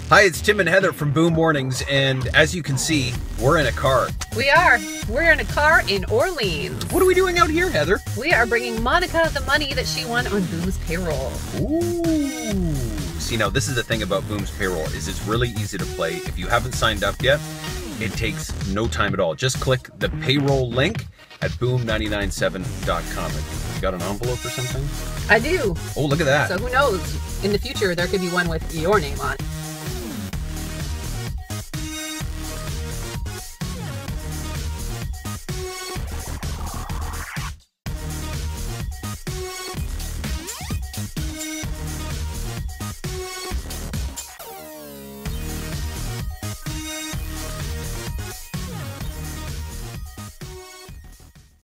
Hi, it's Tim and Heather from Boom Mornings, and as you can see, we're in a car. We are. We're in a car in Orleans. What are we doing out here, Heather? We are bringing Monica the money that she won on Boom's payroll. Ooh. See, now this is the thing about Boom's payroll, is it's really easy to play. If you haven't signed up yet, it takes no time at all. Just click the payroll link at boom997.com. You got an envelope or something? I do. Oh, look at that. So who knows? In the future, there could be one with your name on it.